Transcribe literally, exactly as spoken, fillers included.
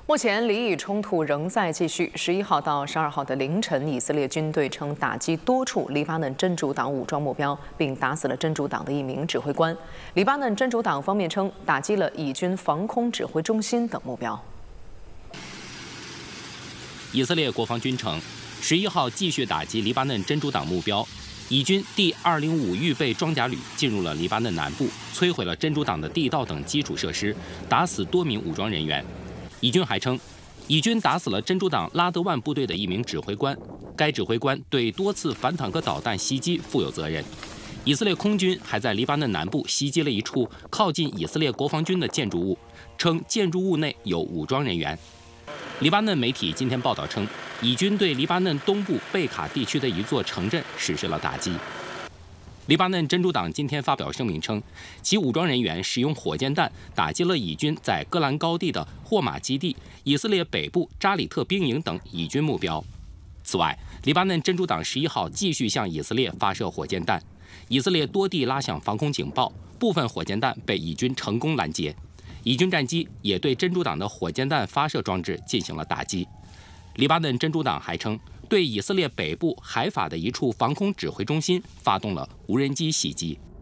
目前，黎以冲突仍在继续。十一号到十二号的凌晨，以色列军队称打击多处黎巴嫩真主党武装目标，并打死了真主党的一名指挥官。黎巴嫩真主党方面称打击了以军防空指挥中心等目标。 以色列国防军称，十一号继续打击黎巴嫩真主党目标。以军第二零五预备装甲旅进入了黎巴嫩南部，摧毁了真主党的地道等基础设施，打死多名武装人员。 以军还称，以军打死了真主党拉德万部队的一名指挥官，该指挥官对多次反坦克导弹袭击负有责任。以色列空军还在黎巴嫩南部袭击了一处靠近以色列国防军的建筑物，称建筑物内有武装人员。黎巴嫩媒体今天报道称，以军对黎巴嫩东部贝卡地区的一座城镇实施了打击。 黎巴嫩真主党今天发表声明称，其武装人员使用火箭弹打击了以军在戈兰高地的霍马基地、以色列北部扎里特兵营等以军目标。此外，黎巴嫩真主党十一号继续向以色列发射火箭弹，以色列多地拉响防空警报，部分火箭弹被以军成功拦截。以军战机也对真主党的火箭弹发射装置进行了打击。黎巴嫩真主党还称， 对以色列北部海法的一处防空指挥中心发动了无人机袭击。